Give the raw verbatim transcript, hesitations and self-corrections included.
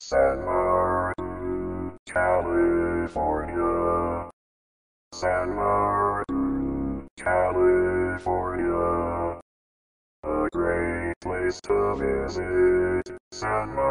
San Martin, California. San Martin, California. A great place to visit. San Martin.